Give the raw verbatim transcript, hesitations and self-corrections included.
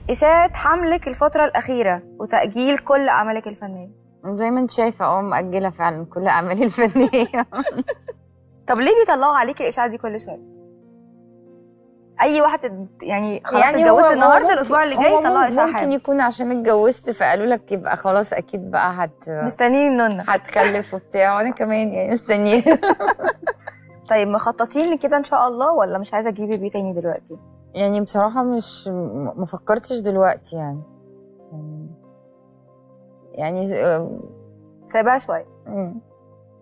إشاعة حملك الفترة الأخيرة وتأجيل كل أعمالك الفنية. زي ما انت شايفه اه مأجله فعلا كل اعمالي الفنيه. طب ليه بيطلعوا عليكي الإشاعة دي كل شوية؟ أي واحدة يعني خلاص يعني اتجوزت هو النهارده الأسبوع اللي جاي يطلعوا إشاعة ممكن حامل. يكون عشان اتجوزت فقالوا لك يبقى خلاص اكيد بقى هت مستنيين النونة هتخلف وبتاع، وانا كمان يعني مستنيه. طيب مخططين لكده إن شاء الله ولا مش عايزة تجيبي بيه تاني دلوقتي؟ يعني بصراحه مش ما فكرتش دلوقتي يعني يعني يعني سايباها شوية. مم.